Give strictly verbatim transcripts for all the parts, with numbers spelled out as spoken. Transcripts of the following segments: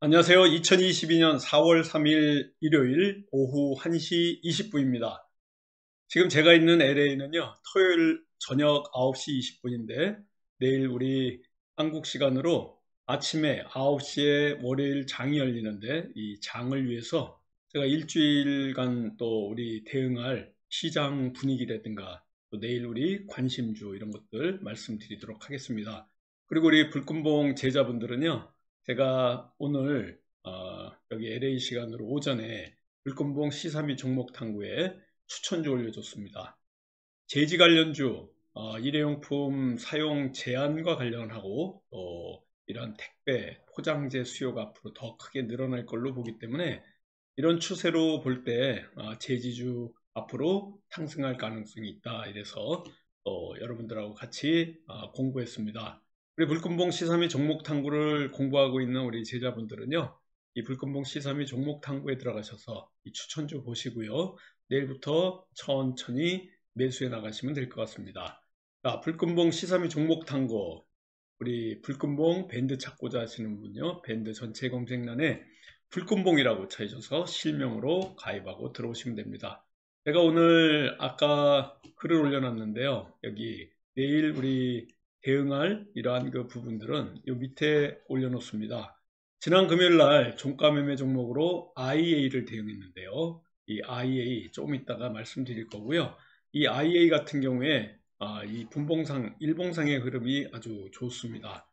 안녕하세요. 이천이십이 년 사월 삼일 일요일 오후 한 시 이십 분입니다. 지금 제가 있는 엘에이는요, 토요일 저녁 아홉 시 이십 분인데, 내일 우리 한국 시간으로 아침에 아홉 시에 월요일 장이 열리는데, 이 장을 위해서 제가 일주일간 또 우리 대응할 시장 분위기라든가, 또 내일 우리 관심주 이런 것들 말씀드리도록 하겠습니다. 그리고 우리 불금봉 제자분들은요, 제가 오늘 어, 여기 엘에이 시간으로 오전에 불금봉 시사미 종목 탐구에 추천주 올려줬습니다. 제지 관련주, 어, 일회용품 사용 제한과 관련하고 또 이런 택배, 포장재 수요가 앞으로 더 크게 늘어날 걸로 보기 때문에 이런 추세로 볼 때 어, 제지주 앞으로 상승할 가능성이 있다. 이래서 또 여러분들하고 같이 어, 공부했습니다. 우리 불금봉 시사미 종목 탐구를 공부하고 있는 우리 제자분들은요, 이 불금봉 시사미 종목 탐구에 들어가셔서 이 추천주 보시고요, 내일부터 천천히 매수해 나가시면 될 것 같습니다. 자, 불금봉 시사미 종목 탐구, 우리 불금봉 밴드 찾고자 하시는 분요, 밴드 전체 검색란에 불금봉이라고 쳐주셔서 실명으로 가입하고 들어오시면 됩니다. 제가 오늘 아까 글을 올려놨는데요, 여기 내일 우리 대응할 이러한 그 부분들은 이 밑에 올려놓습니다. 지난 금요일 날 종가 매매 종목으로 아이에이를 대응했는데요, 이 아이에이 조금 이따가 말씀드릴 거고요. 이 아이에이 같은 경우에 아, 이 분봉상, 일봉상의 흐름이 아주 좋습니다.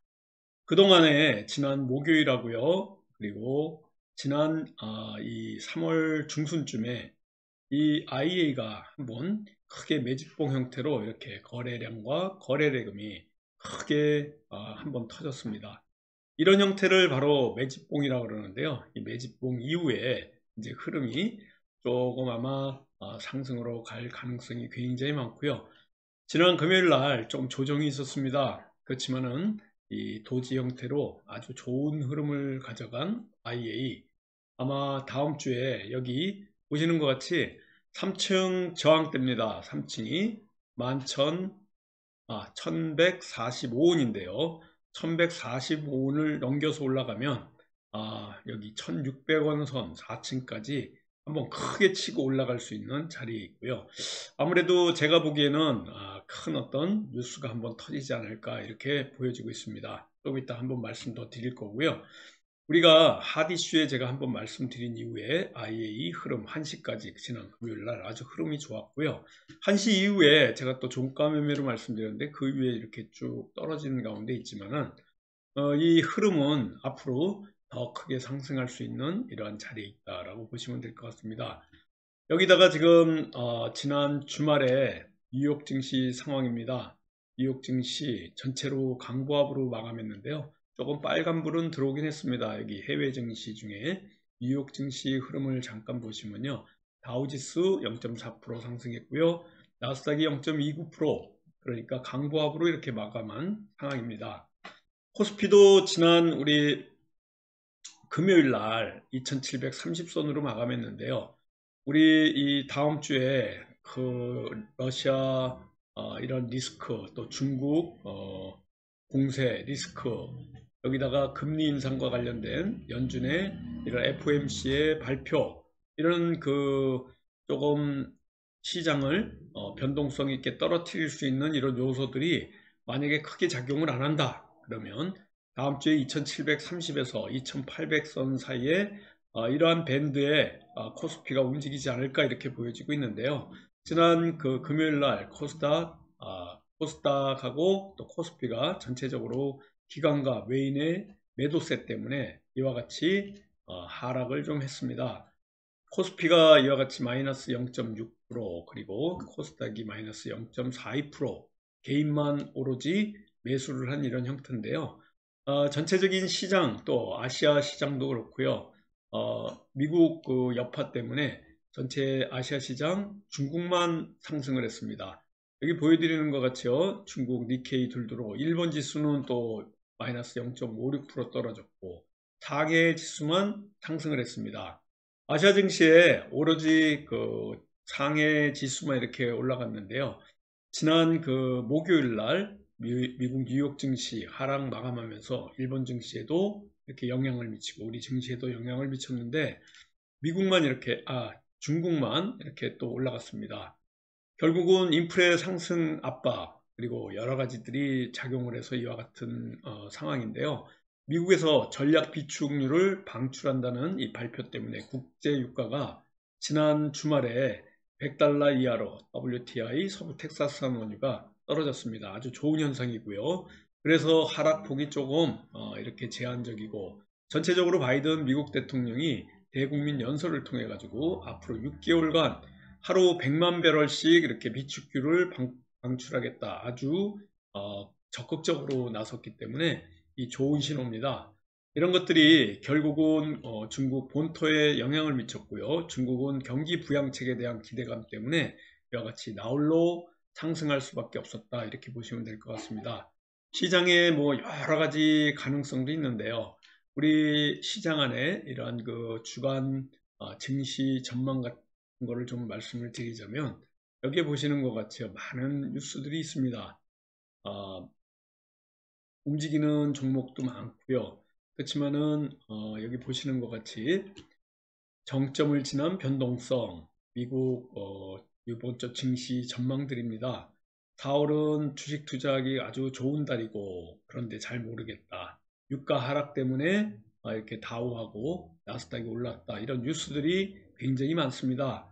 그동안에 지난 목요일하고요, 그리고 지난 아, 이 삼월 중순쯤에 이 아이에이가 한번 크게 매집봉 형태로 이렇게 거래량과 거래대금이 크게 아, 한번 터졌습니다. 이런 형태를 바로 매집봉이라고 그러는데요. 이 매집봉 이후에 이제 흐름이 조금 아마 아, 상승으로 갈 가능성이 굉장히 많고요. 지난 금요일 날 좀 조정이 있었습니다. 그렇지만은 이 도지 형태로 아주 좋은 흐름을 가져간 아이에이, 아마 다음 주에 여기 보시는 것 같이 삼 층 저항대입니다. 삼 층이 아, 천백사십오 원인데요. 천백사십오 원을 넘겨서 올라가면 아, 여기 천육백 원 선 사 층까지 한번 크게 치고 올라갈 수 있는 자리에 있고요. 아무래도 제가 보기에는 아, 큰 어떤 뉴스가 한번 터지지 않을까 이렇게 보여지고 있습니다. 좀 이따 한번 말씀 더 드릴 거고요. 우리가 핫 이슈에 제가 한번 말씀드린 이후에 아이에이 흐름 한 시까지 지난 금요일 날 아주 흐름이 좋았고요. 한 시 이후에 제가 또 종가 매매로 말씀드렸는데 그 위에 이렇게 쭉 떨어지는 가운데 있지만은 어, 이 흐름은 앞으로 더 크게 상승할 수 있는 이러한 자리에 있다라고 보시면 될 것 같습니다. 여기다가 지금 어, 지난 주말에 뉴욕 증시 상황입니다. 뉴욕 증시 전체로 강보합으로 마감했는데요. 조금 빨간불은 들어오긴 했습니다. 여기 해외 증시 중에 뉴욕 증시 흐름을 잠깐 보시면요, 다우지수 영 점 사 퍼센트 상승했고요, 나스닥이 영 점 이구 퍼센트, 그러니까 강보합으로 이렇게 마감한 상황입니다. 코스피도 지난 우리 금요일 날 이천칠백삼십 선으로 마감했는데요. 우리 이 다음 주에 그 러시아 어, 이런 리스크, 또 중국 어, 공세 리스크, 여기다가 금리 인상과 관련된 연준의 이런 에프오엠씨의 발표, 이런 그 조금 시장을 어, 변동성 있게 떨어뜨릴 수 있는 이런 요소들이 만약에 크게 작용을 안 한다 그러면 다음 주에 이천칠백삼십에서 이천팔백 선 사이에 어, 이러한 밴드에 어, 코스피가 움직이지 않을까 이렇게 보여지고 있는데요. 지난 그 금요일 날 코스닥, 어, 코스닥하고 또 코스피가 전체적으로 기관과 외인의 매도세 때문에 이와 같이 어, 하락을 좀 했습니다. 코스피가 이와 같이 마이너스 영 점 육 퍼센트, 그리고 코스닥이 마이너스 영 점 사이 퍼센트, 개인만 오로지 매수를 한 이런 형태인데요. 어, 전체적인 시장, 또 아시아 시장도 그렇고요. 어, 미국 그 여파 때문에 전체 아시아 시장 중국만 상승을 했습니다. 여기 보여드리는 것 같이요, 중국 니케이 둘두로 일본 지수는 또 마이너스 영 점 오육 퍼센트 떨어졌고 상해 지수만 상승을 했습니다. 아시아 증시에 오로지 그 상해 지수만 이렇게 올라갔는데요. 지난 그 목요일 날 미, 미국 뉴욕 증시 하락 마감하면서 일본 증시에도 이렇게 영향을 미치고 우리 증시에도 영향을 미쳤는데 미국만 이렇게 아 중국만 이렇게 또 올라갔습니다. 결국은 인플레 상승 압박 그리고 여러 가지들이 작용을 해서 이와 같은 어, 상황인데요. 미국에서 전략 비축률을 방출한다는 이 발표 때문에 국제 유가가 지난 주말에 백 달러 이하로 더블유티아이 서부 텍사스산 원유가 떨어졌습니다. 아주 좋은 현상이고요. 그래서 하락폭이 조금 어, 이렇게 제한적이고 전체적으로 바이든 미국 대통령이 대국민 연설을 통해 가지고 앞으로 육 개월간 하루 백만 배럴씩 이렇게 비축유를 방, 방출하겠다. 아주 어, 적극적으로 나섰기 때문에 이 좋은 신호입니다. 이런 것들이 결국은 어, 중국 본토에 영향을 미쳤고요. 중국은 경기 부양책에 대한 기대감 때문에 이와 같이 나홀로 상승할 수밖에 없었다. 이렇게 보시면 될 것 같습니다. 시장에 뭐 여러 가지 가능성도 있는데요. 우리 시장 안에 이러한 그 주간 어, 증시 전망 같은 거를 좀 말씀을 드리자면 여기에 보시는 것 같이 많은 뉴스들이 있습니다. 어, 움직이는 종목도 많고요. 그렇지만은 어, 여기 보시는 것 같이 정점을 지난 변동성, 미국 어, 이번 주 증시 전망들입니다. 사월은 주식 투자하기 아주 좋은 달이고 그런데 잘 모르겠다. 유가 하락 때문에 아, 이렇게 다우하고 나스닥이 올랐다. 이런 뉴스들이 굉장히 많습니다.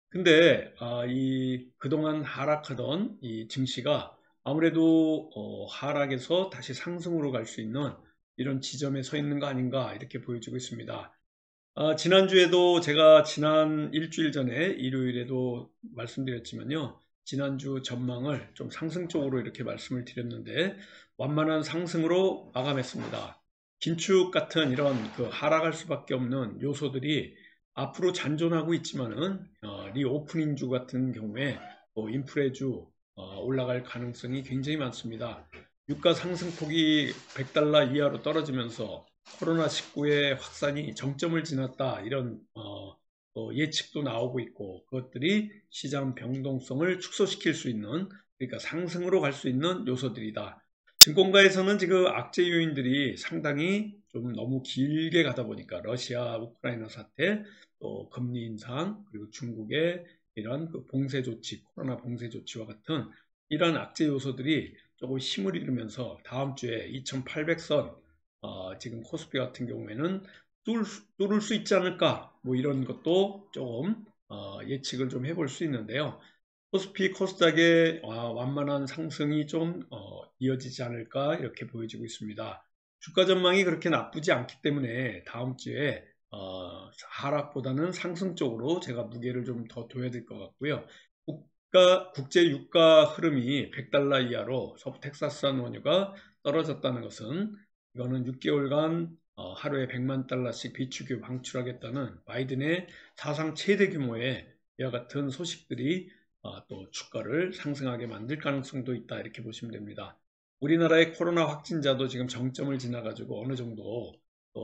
근데 아, 이 그동안 하락하던 이 증시가 아무래도 어, 하락에서 다시 상승으로 갈 수 있는 이런 지점에 서 있는 거 아닌가 이렇게 보여지고 있습니다. 아, 지난주에도 제가 지난 일주일 전에 일요일에도 말씀드렸지만요. 지난주 전망을 좀 상승 쪽으로 이렇게 말씀을 드렸는데 완만한 상승으로 마감했습니다. 긴축 같은 이런 그 하락할 수밖에 없는 요소들이 앞으로 잔존하고 있지만은 어, 리오프닝주 같은 경우에 뭐 인플레주 어, 올라갈 가능성이 굉장히 많습니다. 유가 상승폭이 백 달러 이하로 떨어지면서 코로나 십구의 확산이 정점을 지났다 이런 어, 어, 예측도 나오고 있고 그것들이 시장 변동성을 축소시킬 수 있는 그러니까 상승으로 갈 수 있는 요소들이다. 증권가에서는 지금 악재 요인들이 상당히 좀 너무 길게 가다 보니까 러시아 우크라이나 사태 또 금리 인상 그리고 중국의 이런 그 봉쇄 조치 코로나 봉쇄 조치와 같은 이런 악재 요소들이 조금 힘을 잃으면서 다음 주에 이천팔백 선 어, 지금 코스피 같은 경우에는 뚫을, 뚫을 수 있지 않을까 뭐 이런 것도 조금 어, 예측을 좀 해볼 수 있는데요. 코스피 코스닥의 어, 완만한 상승이 좀 어, 이어지지 않을까 이렇게 보여지고 있습니다. 주가 전망이 그렇게 나쁘지 않기 때문에 다음 주에 어, 하락보다는 상승 쪽으로 제가 무게를 좀 더 둬야 될 것 같고요. 국가, 국제 유가 흐름이 백 달러 이하로 서부 텍사스산 원유가 떨어졌다는 것은 이거는 육 개월간 어, 하루에 백만 달러씩 비축유 방출하겠다는 바이든의 사상 최대 규모의 이와 같은 소식들이 어, 또 주가를 상승하게 만들 가능성도 있다 이렇게 보시면 됩니다. 우리나라의 코로나 확진자도 지금 정점을 지나가지고 어느 정도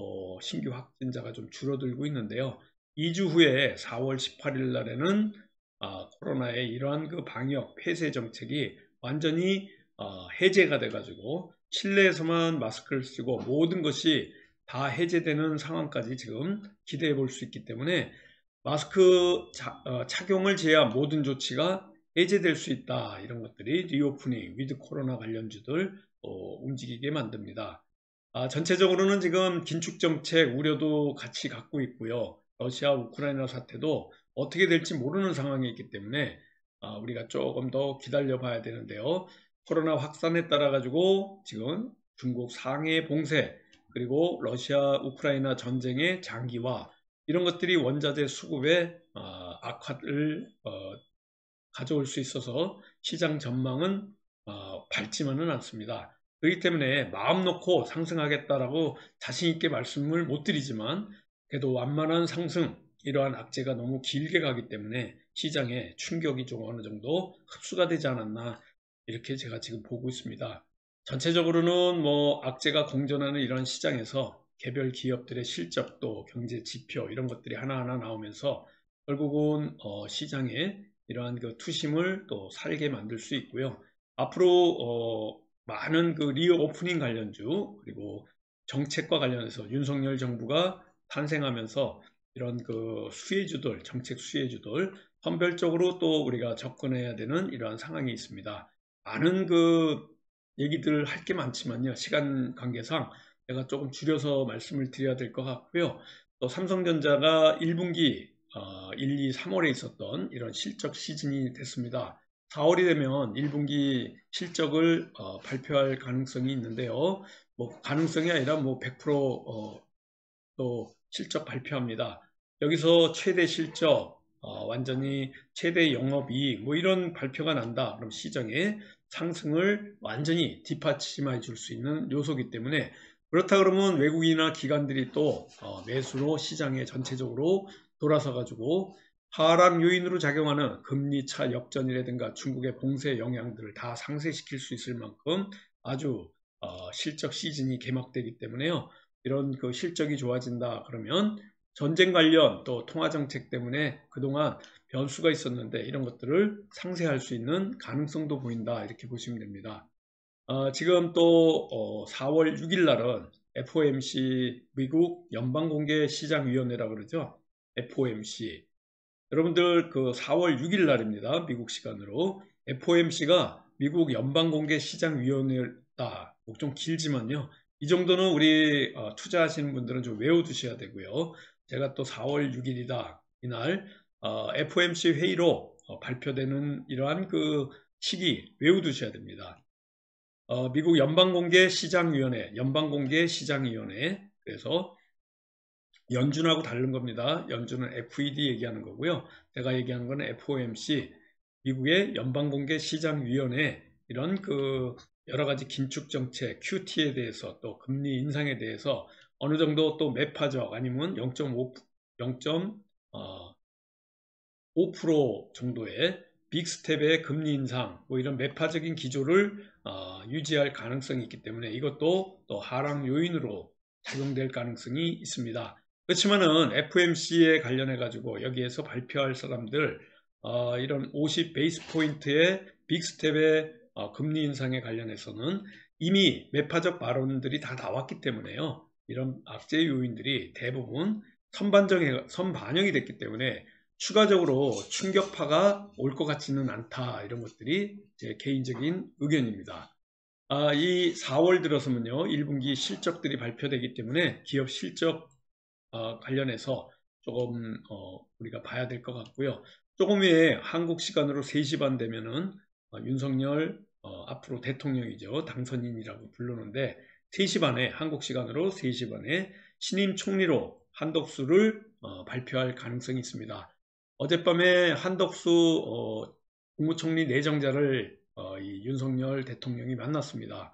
또 신규 확진자가 좀 줄어들고 있는데요. 이 주 후에 사월 십팔일 날에는 어, 코로나의 이러한 그 방역 폐쇄 정책이 완전히 어, 해제가 돼가지고 실내에서만 마스크를 쓰고 모든 것이 다 해제되는 상황까지 지금 기대해 볼 수 있기 때문에 마스크 자, 어, 착용을 제외한 모든 조치가 해제될 수 있다. 이런 것들이 리오프닝, 위드 코로나 관련주들 어, 움직이게 만듭니다. 아, 전체적으로는 지금 긴축 정책 우려도 같이 갖고 있고요. 러시아 우크라이나 사태도 어떻게 될지 모르는 상황이 있기 때문에 아, 우리가 조금 더 기다려 봐야 되는데요. 코로나 확산에 따라 가지고 지금 중국 상해 봉쇄 그리고 러시아 우크라이나 전쟁의 장기화 이런 것들이 원자재 수급에 어, 악화를 어, 가져올 수 있어서 시장 전망은 어, 밝지만은 않습니다. 그렇기 때문에 마음 놓고 상승하겠다라고 자신 있게 말씀을 못 드리지만 그래도 완만한 상승 이러한 악재가 너무 길게 가기 때문에 시장에 충격이 좀 어느 정도 흡수가 되지 않았나 이렇게 제가 지금 보고 있습니다. 전체적으로는 뭐 악재가 공존하는 이런 시장에서 개별 기업들의 실적도 경제 지표 이런 것들이 하나하나 나오면서 결국은 어, 시장에 이러한 그 투심을 또 살게 만들 수 있고요. 앞으로 어, 많은 그 리오프닝 관련주 그리고 정책과 관련해서 윤석열 정부가 탄생하면서 이런 그 수혜주들, 정책 수혜주들 선별적으로 또 우리가 접근해야 되는 이러한 상황이 있습니다. 많은 그 얘기들 할 게 많지만요. 시간 관계상 제가 조금 줄여서 말씀을 드려야 될 것 같고요. 또 삼성전자가 일 분기 어, 일, 이, 삼월에 있었던 이런 실적 시즌이 됐습니다. 사월이 되면 일 분기 실적을 어, 발표할 가능성이 있는데요. 뭐 가능성이 아니라 뭐 백 퍼센트 어, 또 실적 발표합니다. 여기서 최대 실적, 어, 완전히 최대 영업이익 뭐 이런 발표가 난다. 그럼 시장의 상승을 완전히 뒷받침해 줄 수 있는 요소이기 때문에 그렇다 그러면 외국인이나 기관들이 또 어, 매수로 시장에 전체적으로 돌아서 가지고 하락 요인으로 작용하는 금리 차 역전이라든가 중국의 봉쇄 영향들을 다 상쇄시킬 수 있을 만큼 아주 어, 실적 시즌이 개막되기 때문에요. 이런 그 실적이 좋아진다 그러면 전쟁 관련 또 통화 정책 때문에 그동안 변수가 있었는데 이런 것들을 상쇄할 수 있는 가능성도 보인다 이렇게 보시면 됩니다. 어, 지금 또 어, 사월 육일 날은 에프오엠씨 미국 연방공개시장위원회라고 그러죠. 에프오엠씨 여러분들 그 사월 육일 날입니다. 미국 시간으로 에프오엠씨가 미국 연방공개시장위원회다. 좀 길지만요. 이 정도는 우리 어, 투자하시는 분들은 좀 외워두셔야 되고요. 제가 또 사월 육일이다. 이날 어, 에프오엠씨 회의로 어, 발표되는 이러한 그 시기 외워두셔야 됩니다. 어, 미국 연방공개시장위원회, 연방공개시장위원회 그래서 연준하고 다른 겁니다. 연준은 에프이디 얘기하는 거고요. 제가 얘기하는 거는 에프오엠씨, 미국의 연방공개시장위원회 이런 그 여러 가지 긴축 정책, 큐티에 대해서 또 금리 인상에 대해서 어느 정도 또 매파적 아니면 영 점 오, 영 점 오 퍼센트 정도의 빅스텝의 금리 인상, 뭐 이런 매파적인 기조를 어, 유지할 가능성이 있기 때문에 이것도 또 하락 요인으로 작용될 가능성이 있습니다. 그렇지만은 에프오엠씨에 관련해 가지고 여기에서 발표할 사람들 어, 이런 오십 베이스 포인트의 빅스텝의 어, 금리 인상에 관련해서는 이미 매파적 발언들이 다 나왔기 때문에요. 이런 악재 요인들이 대부분 선반정에, 선반영이 됐기 때문에 추가적으로 충격파가 올 것 같지는 않다. 이런 것들이 제 개인적인 의견입니다. 아, 이 사월 들어서면요. 일 분기 실적들이 발표되기 때문에 기업 실적 어, 관련해서 조금 어, 우리가 봐야 될 것 같고요. 조금 후에 한국 시간으로 세 시 반 되면은 어, 윤석열 어, 앞으로 대통령이죠. 당선인이라고 부르는데 세 시 반에 한국 시간으로 세 시 반에 신임 총리로 한덕수를 어, 발표할 가능성이 있습니다. 어젯밤에 한덕수 어, 국무총리 내정자를 어, 이 윤석열 대통령이 만났습니다.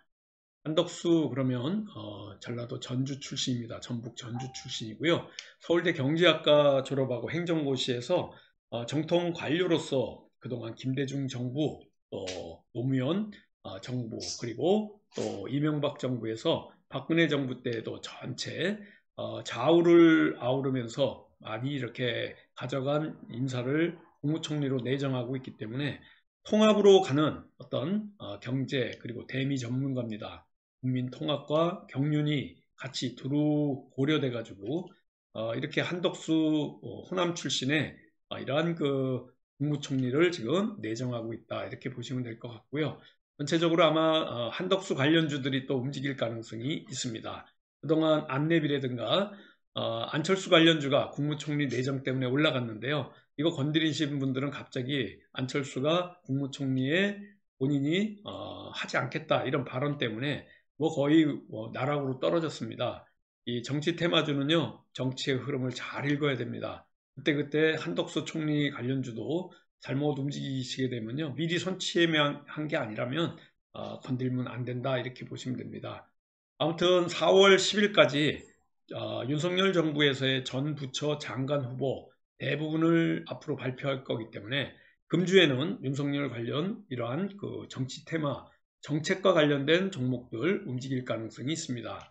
한덕수 그러면 어, 전라도 전주 출신입니다. 전북 전주 출신이고요. 서울대 경제학과 졸업하고 행정고시에서 어, 정통 관료로서 그동안 김대중 정부, 또 노무현 어, 정부, 그리고 또 이명박 정부에서 박근혜 정부 때도 전체 어, 좌우를 아우르면서 많이 이렇게 가져간 인사를 국무총리로 내정하고 있기 때문에 통합으로 가는 어떤 어, 경제 그리고 대미 전문가입니다. 국민통합과 경륜이 같이 두루 고려돼 가지고 어, 이렇게 한덕수 어, 호남 출신의 어, 이러한 그 국무총리를 지금 내정하고 있다 이렇게 보시면 될 것 같고요. 전체적으로 아마 어, 한덕수 관련주들이 또 움직일 가능성이 있습니다. 그동안 안내비라든가 어, 안철수 관련주가 국무총리 내정 때문에 올라갔는데요. 이거 건드리신 분들은 갑자기 안철수가 국무총리에 본인이 어, 하지 않겠다 이런 발언 때문에 뭐 거의 뭐 나락으로 떨어졌습니다. 이 정치 테마주는요, 정치의 흐름을 잘 읽어야 됩니다. 그때그때 한덕수 총리 관련주도 잘못 움직이시게 되면요, 미리 선취한 게 아니라면 어, 건들면 안 된다 이렇게 보시면 됩니다. 아무튼 사월 십일까지 어, 윤석열 정부에서의 전 부처 장관 후보 대부분을 앞으로 발표할 거기 때문에 금주에는 윤석열 관련 이러한 그 정치 테마 정책과 관련된 종목들 움직일 가능성이 있습니다.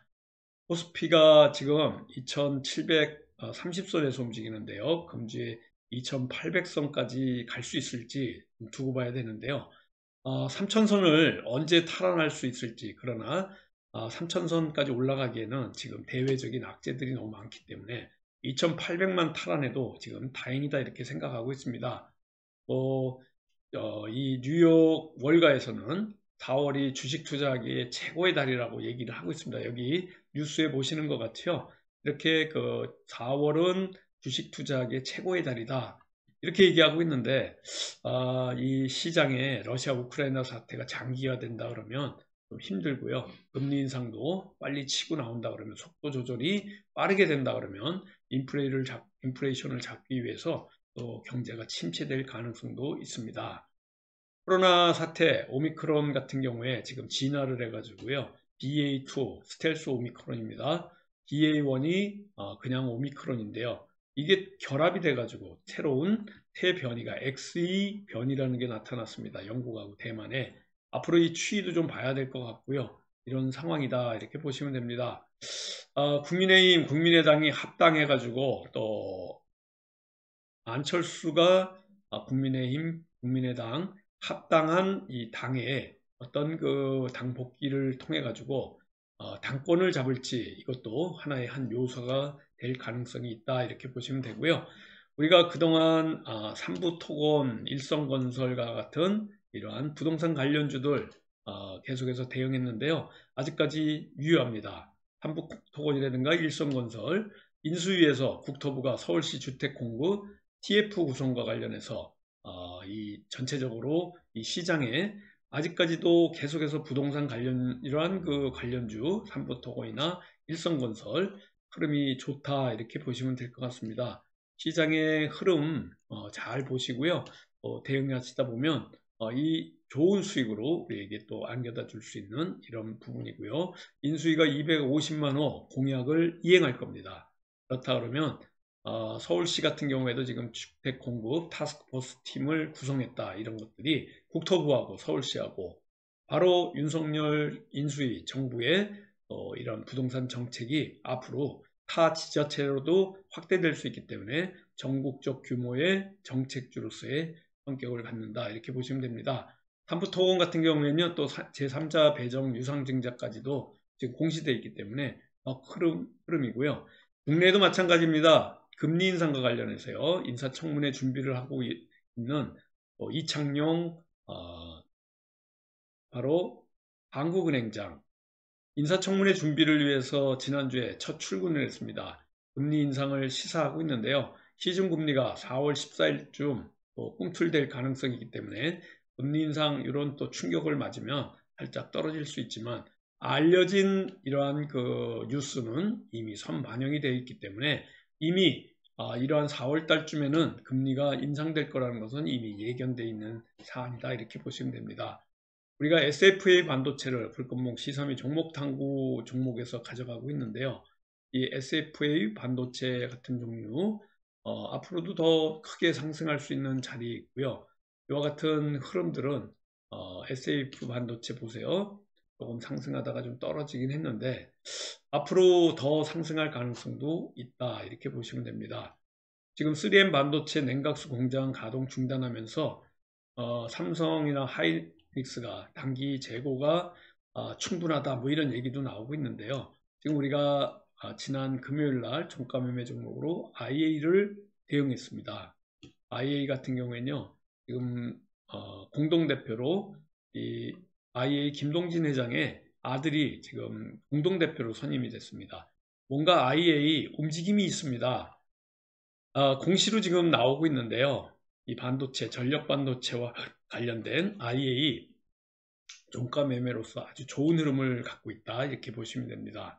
코스피가 지금 이천칠백삼십 선에서 움직이는데요. 금주에 이천팔백 선까지 갈 수 있을지 두고 봐야 되는데요. 어, 삼천 선을 언제 탈환할 수 있을지 그러나 아, 삼천 선까지 올라가기에는 지금 대외적인 악재들이 너무 많기 때문에 이천팔백만 탈환해도 지금 다행이다 이렇게 생각하고 있습니다. 뭐, 어, 이 뉴욕 월가에서는 사월이 주식 투자하기에 최고의 달이라고 얘기를 하고 있습니다. 여기 뉴스에 보시는 것 같아요. 이렇게 그 사월은 주식 투자하기에 최고의 달이다. 이렇게 얘기하고 있는데, 아, 이 시장에 러시아 우크라이나 사태가 장기화된다 그러면 좀 힘들고요. 금리 인상도 빨리 치고 나온다 그러면 속도 조절이 빠르게 된다 그러면 인플레이를 잡, 인플레이션을 잡기 위해서 또 경제가 침체될 가능성도 있습니다. 코로나 사태 오미크론 같은 경우에 지금 진화를 해가지고요. 비에이 투 스텔스 오미크론입니다. 비에이 원이 그냥 오미크론인데요. 이게 결합이 돼가지고 새로운 새 변이가 엑스이 변이라는 게 나타났습니다. 영국하고 대만에. 앞으로 이 추이도 좀 봐야 될 것 같고요. 이런 상황이다 이렇게 보시면 됩니다. 어, 국민의힘, 국민의당이 합당해가지고 또 안철수가 국민의힘, 국민의당 합당한 이 당의 어떤 그 당 복귀를 통해 가지고 어, 당권을 잡을지 이것도 하나의 한 요소가 될 가능성이 있다 이렇게 보시면 되고요. 우리가 그동안 어, 삼부토건, 일성건설과 같은 이러한 부동산 관련주들 어, 계속해서 대응했는데요. 아직까지 유효합니다. 삼부토건이라든가 일성건설, 인수위에서 국토부가 서울시 주택공급 티에프 구성과 관련해서 어, 이 전체적으로 이 시장에 아직까지도 계속해서 부동산 관련 이러한 그 관련주 삼부토건이나 일성건설 흐름이 좋다 이렇게 보시면 될 것 같습니다. 시장의 흐름 어, 잘 보시고요. 어, 대응하시다 보면 어, 이 좋은 수익으로 우리에게 또 안겨다 줄 수 있는 이런 부분이고요. 인수위가 이백오십만 호 공약을 이행할 겁니다. 그렇다 그러면 어, 서울시 같은 경우에도 지금 주택 공급 타스크포스 팀을 구성했다. 이런 것들이 국토부하고 서울시하고 바로 윤석열 인수위 정부의 어, 이런 부동산 정책이 앞으로 타 지자체로도 확대될 수 있기 때문에 전국적 규모의 정책주로서의 성격을 갖는다. 이렇게 보시면 됩니다. 삼부토건 같은 경우에는요, 또 제삼자 배정 유상증자까지도 지금 공시되어 있기 때문에 어, 흐름, 흐름이고요. 국내에도 마찬가지입니다. 금리 인상과 관련해서요. 인사청문회 준비를 하고 있는 어, 이창용 어, 바로 한국은행장 인사청문회 준비를 위해서 지난주에 첫 출근을 했습니다. 금리 인상을 시사하고 있는데요. 시중금리가 사월 십사일쯤 또 꿈틀댈 가능성이 있기 때문에 금리 인상 이런 또 충격을 맞으면 살짝 떨어질 수 있지만 알려진 이러한 그 뉴스는 이미 선반영이 되어 있기 때문에 이미 아, 이러한 사월 달쯤에는 금리가 인상될 거라는 것은 이미 예견되어 있는 사안이다 이렇게 보시면 됩니다. 우리가 에스에프에이 반도체를 불꽃목 시삼이 종목 탐구 종목에서 가져가고 있는데요. 이 에스에프에이 반도체 같은 종류 어, 앞으로도 더 크게 상승할 수 있는 자리에 있고요. 이와 같은 흐름들은 어, 에스에프 반도체 보세요. 조금 상승하다가 좀 떨어지긴 했는데 앞으로 더 상승할 가능성도 있다 이렇게 보시면 됩니다. 지금 쓰리엠 반도체 냉각수 공장 가동 중단하면서 어, 삼성이나 하이닉스가 단기 재고가 어, 충분하다 뭐 이런 얘기도 나오고 있는데요. 지금 우리가 어, 지난 금요일 날 종가 매매 종목으로 아이에이를 대응했습니다. 아이에이 같은 경우에는요. 지금 어, 공동대표로 이 아이에이 김동진 회장의 아들이 지금 공동대표로 선임이 됐습니다. 뭔가 아이에이 움직임이 있습니다. 어, 공시로 지금 나오고 있는데요. 이 반도체, 전력 반도체와 관련된 아이에이 종가 매매로서 아주 좋은 흐름을 갖고 있다. 이렇게 보시면 됩니다.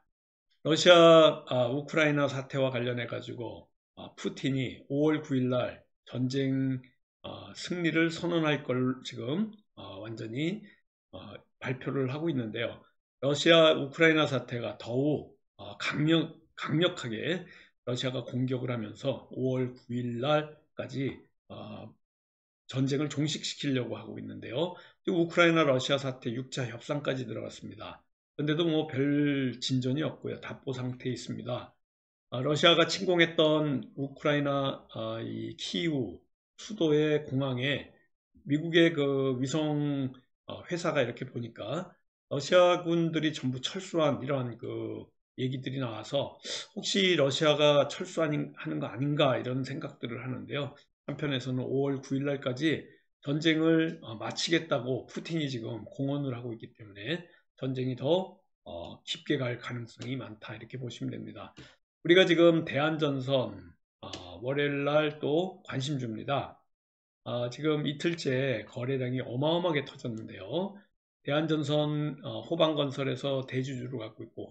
러시아, 아, 우크라이나 사태와 관련해 가지고 아, 푸틴이 오월 구일 날 전쟁 어, 승리를 선언할 걸 지금 어, 완전히 어, 발표를 하고 있는데요. 러시아 우크라이나 사태가 더욱 어, 강력, 강력하게 러시아가 공격을 하면서 오월 구일 날까지 어, 전쟁을 종식시키려고 하고 있는데요. 우크라이나 러시아 사태 육 차 협상까지 들어갔습니다. 그런데도 뭐 별 진전이 없고요. 답보 상태에 있습니다. 아, 러시아가 침공했던 우크라이나 아, 이 키이우 수도의 공항에 미국의 그 위성 어, 회사가 이렇게 보니까 러시아군들이 전부 철수한 이런 그 얘기들이 나와서 혹시 러시아가 철수하는 거 아닌가 이런 생각들을 하는데요. 한편에서는 오월 구일 날까지 전쟁을 어, 마치겠다고 푸틴이 지금 공언을 하고 있기 때문에 전쟁이 더 어, 깊게 갈 가능성이 많다 이렇게 보시면 됩니다. 우리가 지금 대한전선 어, 월요일 날 또 관심주입니다. 어, 지금 이틀째 거래량이 어마어마하게 터졌는데요. 대한전선 어, 호반건설에서 대주주로 갖고 있고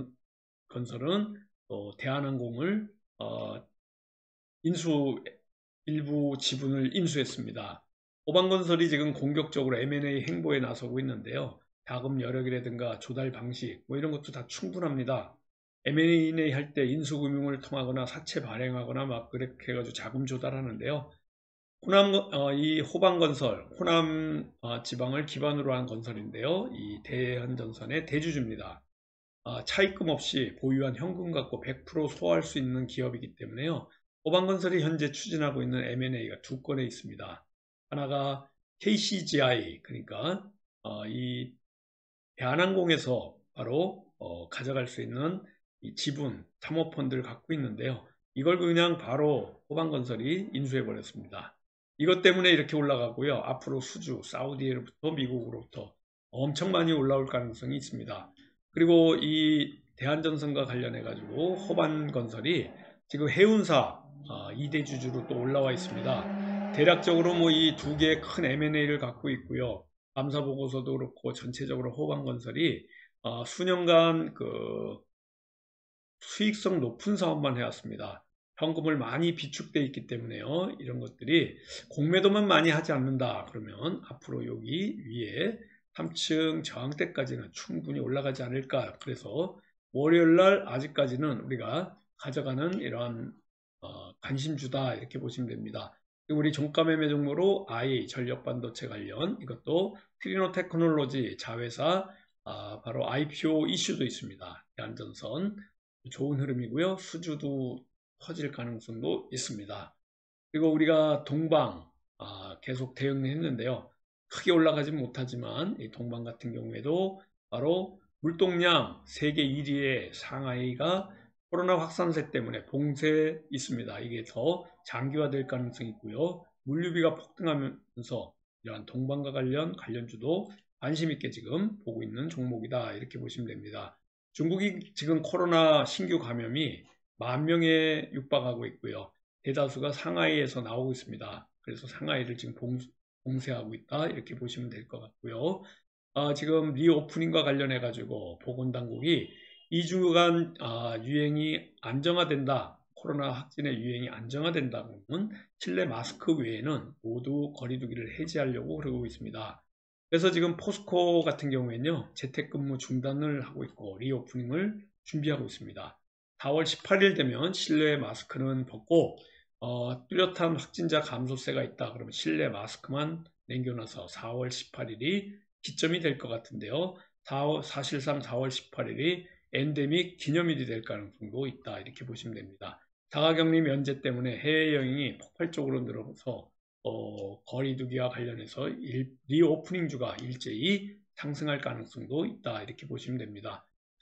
호반건설은 또 대한항공을 어, 인수 일부 지분을 인수했습니다. 호반건설이 지금 공격적으로 엠 앤 에이 행보에 나서고 있는데요. 자금 여력이라든가 조달 방식 뭐 이런 것도 다 충분합니다. 엠 앤 에이 할 때 인수금융을 통하거나 사채 발행하거나 막 그렇게 해가지고 자금 조달하는데요. 호남, 어, 이 호반건설, 호남 어, 지방을 기반으로 한 건설인데요. 이 대한전선의 대주주입니다. 어, 차입금 없이 보유한 현금 갖고 백 퍼센트 소화할 수 있는 기업이기 때문에요. 호반건설이 현재 추진하고 있는 엠 앤 에이가 두 건에 있습니다. 하나가 케이 씨 지 아이, 그러니까 어, 이 대한항공에서 바로 어, 가져갈 수 있는 이 지분, 사모펀드를 갖고 있는데요. 이걸 그냥 바로 호반건설이 인수해버렸습니다. 이것 때문에 이렇게 올라가고요. 앞으로 수주, 사우디로부터 미국으로부터 엄청 많이 올라올 가능성이 있습니다. 그리고 이 대한전선과 관련해 가지고 호반건설이 지금 해운사 어, 이 대 주주로 또 올라와 있습니다. 대략적으로 뭐 이 두 개의 큰 엠 앤 에이를 갖고 있고요. 감사 보고서도 그렇고 전체적으로 호반건설이 어, 수년간 그 수익성 높은 사업만 해왔습니다. 현금을 많이 비축돼 있기 때문에요. 이런 것들이 공매도만 많이 하지 않는다. 그러면 앞으로 여기 위에 삼 층 저항대까지는 충분히 올라가지 않을까. 그래서 월요일 날 아직까지는 우리가 가져가는 이러한 어, 관심주다 이렇게 보시면 됩니다. 우리 종가 매매 종목으로 아이 전력반도체 관련 이것도 트리노 테크놀로지 자회사 아, 바로 아이 피 오 이슈도 있습니다. 대한전선 좋은 흐름이고요. 수주도 커질 가능성도 있습니다. 그리고 우리가 동방 아, 계속 대응했는데요. 크게 올라가지 못하지만 이 동방 같은 경우에도 바로 물동량 세계 일 위의 상하이가 코로나 확산세 때문에 봉쇄 있습니다. 이게 더 장기화될 가능성이 있고요. 물류비가 폭등하면서 이러한 동방과 관련 관련주도 관심 있게 지금 보고 있는 종목이다. 이렇게 보시면 됩니다. 중국이 지금 코로나 신규 감염이 만 명에 육박하고 있고요. 대다수가 상하이에서 나오고 있습니다. 그래서 상하이를 지금 봉쇄하고 있다. 이렇게 보시면 될 것 같고요. 어, 지금 리오프닝과 관련해 가지고 보건당국이 이 주간 어, 유행이 안정화된다. 코로나 확진의 유행이 안정화된다 그러면 실내 마스크 외에는 모두 거리두기를 해제하려고 그러고 있습니다. 그래서 지금 포스코 같은 경우에는요. 재택근무 중단을 하고 있고 리오프닝을 준비하고 있습니다. 사월 십팔일 되면 실내 마스크는 벗고 어, 뚜렷한 확진자 감소세가 있다. 그러면 실내 마스크만 남겨놔서 사월 십팔일이 기점이 될 것 같은데요. 사월, 사실상 사월 십팔일이 엔데믹 기념일이 될 가능성도 있다. 이렇게 보시면 됩니다. 자가격리 면제 때문에 해외여행이 폭발적으로 늘어서 어, 거리두기와 관련해서 일, 리오프닝주가 일제히 상승할 가능성도 있다. 이렇게 보시면 됩니다.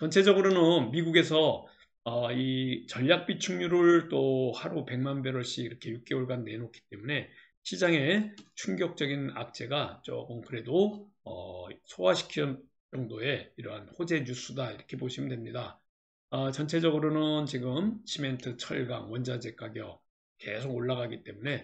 전체적으로는 미국에서 어, 이 전략 비축률을 또 하루 백만 배럴씩 이렇게 육 개월간 내놓기 때문에 시장에 충격적인 악재가 조금 그래도 어, 소화시키는 정도의 이러한 호재 뉴스다 이렇게 보시면 됩니다. 어, 전체적으로는 지금 시멘트, 철강, 원자재 가격 계속 올라가기 때문에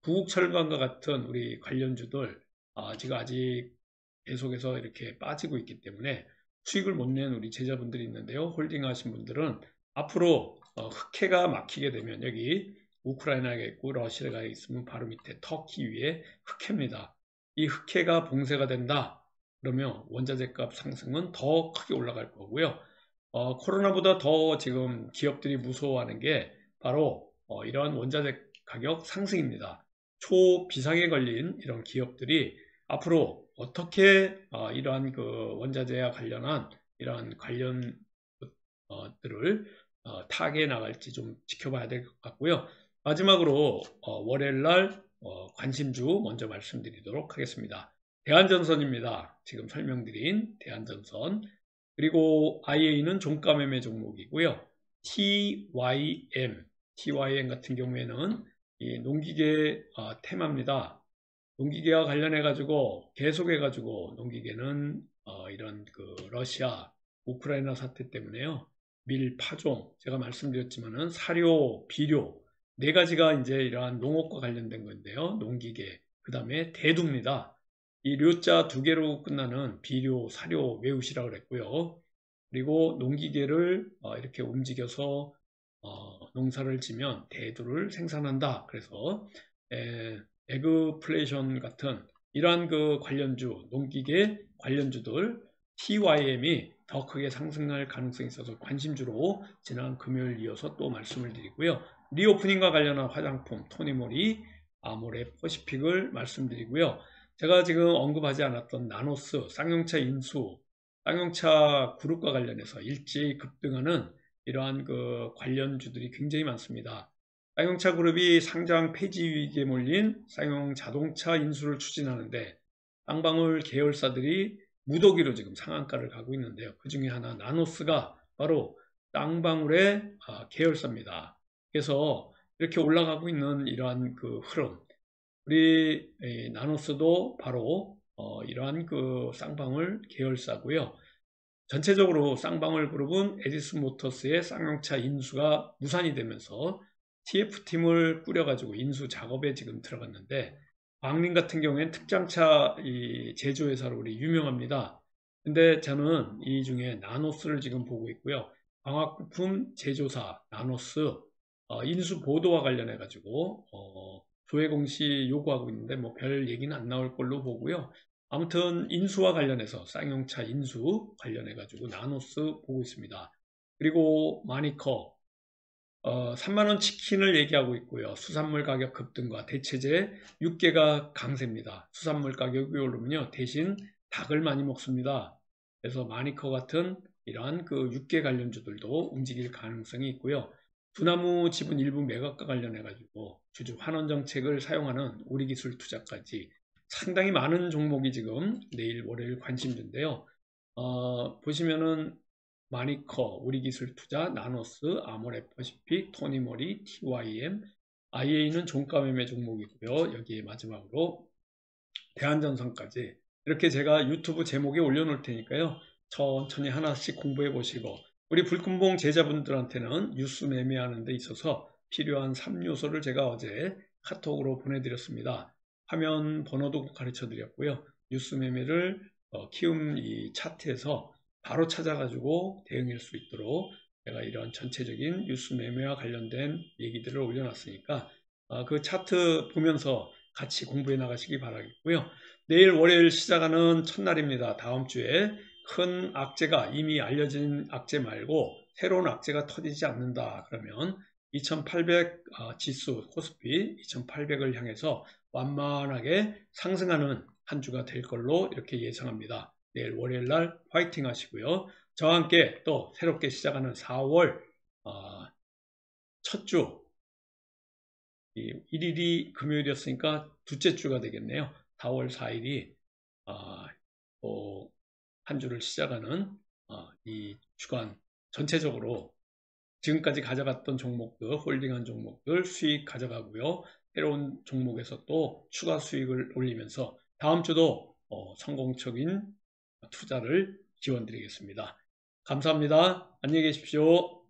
구국철강과 같은 우리 관련주들 어, 지금 아직 계속해서 이렇게 빠지고 있기 때문에 수익을 못 낸 우리 제자분들이 있는데요. 홀딩 하신 분들은 앞으로 어, 흑해가 막히게 되면 여기 우크라이나가 있고 러시아가 있으면 바로 밑에 터키 위에 흑해입니다. 이 흑해가 봉쇄가 된다. 그러면 원자재 값 상승은 더 크게 올라갈 거고요. 어, 코로나보다 더 지금 기업들이 무서워하는 게 바로 어, 이러한 원자재 가격 상승입니다. 초비상에 걸린 이런 기업들이 앞으로 어떻게 어, 이러한 그 원자재와 관련한 이러한 관련 어,들을 어, 타개해 나갈지 좀 지켜봐야 될 것 같고요. 마지막으로 어, 월요일 날 어, 관심주 먼저 말씀드리도록 하겠습니다. 대한전선입니다. 지금 설명드린 대한전선. 그리고 아이에이는 종가 매매 종목이고요. 티와이엠, 티와이엠 같은 경우에는 이 농기계 어, 테마입니다. 농기계와 관련해 가지고 계속해 가지고 농기계는 어, 이런 그 러시아 우크라이나 사태 때문에요. 밀, 파종, 제가 말씀드렸지만은 사료, 비료 네 가지가 이제 이러한 농업과 관련된 건데요. 농기계, 그 다음에 대두입니다. 이 료자 두 개로 끝나는 비료, 사료 외우시라고 그랬고요. 그리고 농기계를 어, 이렇게 움직여서 어, 농사를 지면 대두를 생산한다. 그래서 에, 에그플레이션 같은 이러한 그 관련주, 농기계 관련주들 티와이엠이 더 크게 상승할 가능성이 있어서 관심주로 지난 금요일 이어서 또 말씀을 드리고요. 리오프닝과 관련한 화장품 토니모리, 아모레 퍼시픽을 말씀드리고요. 제가 지금 언급하지 않았던 나노스, 쌍용차 인수, 쌍용차 그룹과 관련해서 일제히 급등하는 이러한 그 관련주들이 굉장히 많습니다. 쌍용차 그룹이 상장 폐지 위기에 몰린 쌍용 자동차 인수를 추진하는데 쌍방울 계열사들이 무더기로 지금 상한가를 가고 있는데요. 그 중에 하나 나노스가 바로 쌍방울의 계열사입니다. 그래서 이렇게 올라가고 있는 이러한 그 흐름, 우리 나노스도 바로 어 이러한 그 쌍방울 계열사고요. 전체적으로 쌍방울 그룹은 에디슨 모터스의 쌍용차 인수가 무산이 되면서 티에프팀을 꾸려가지고 인수 작업에 지금 들어갔는데, 광림 같은 경우에는 특장차 이 제조회사로 우리 유명합니다. 근데 저는 이 중에 나노스를 지금 보고 있고요. 광학부품 제조사 나노스 어, 인수 보도와 관련해 가지고 어, 조회 공시 요구하고 있는데 뭐 별 얘기는 안 나올 걸로 보고요. 아무튼 인수와 관련해서 쌍용차 인수 관련해 가지고 나노스 보고 있습니다. 그리고 마니커 어, 삼만 원 치킨을 얘기하고 있고요. 수산물 가격 급등과 대체재 육개가 강세입니다. 수산물 가격이 오르면요, 대신 닭을 많이 먹습니다. 그래서 마니커 같은 이러한 그 육개 관련주들도 움직일 가능성이 있고요. 두나무 지분 일부 매각과 관련해 가지고 주주 환원 정책을 사용하는 우리기술 투자까지 상당히 많은 종목이 지금 내일 월요일 관심주인데요. 어, 보시면은 마니커, 우리기술투자, 나노스, 아모레퍼시픽, 토니모리, 티와이엠, 아이에이는 종가 매매 종목이고요. 여기에 마지막으로 대한전선까지 이렇게 제가 유튜브 제목에 올려놓을 테니까요. 천천히 하나씩 공부해 보시고, 우리 불금봉 제자분들한테는 뉴스 매매하는 데 있어서 필요한 삼 요소를 제가 어제 카톡으로 보내드렸습니다. 화면 번호도 가르쳐 드렸고요. 뉴스 매매를 어, 키움 이 차트에서 바로 찾아가지고 대응할 수 있도록 제가 이런 전체적인 뉴스 매매와 관련된 얘기들을 올려놨으니까 어, 그 차트 보면서 같이 공부해 나가시기 바라겠고요. 내일 월요일 시작하는 첫날입니다. 다음 주에 큰 악재가, 이미 알려진 악재 말고 새로운 악재가 터지지 않는다 그러면 이천팔백 지수 코스피 이천팔백을 향해서 완만하게 상승하는 한 주가 될 걸로 이렇게 예상합니다. 내일 월요일 날 화이팅 하시고요. 저와 함께 또 새롭게 시작하는 사월 어, 첫 주, 일 일이 금요일이었으니까 둘째 주가 되겠네요. 사월 사일이 어, 또 한 주를 시작하는 어, 이 주간 전체적으로 지금까지 가져갔던 종목들, 홀딩한 종목들 수익 가져가고요. 새로운 종목에서 또 추가 수익을 올리면서 다음 주도 어, 성공적인 투자를 지원드리겠습니다. 감사합니다. 안녕히 계십시오.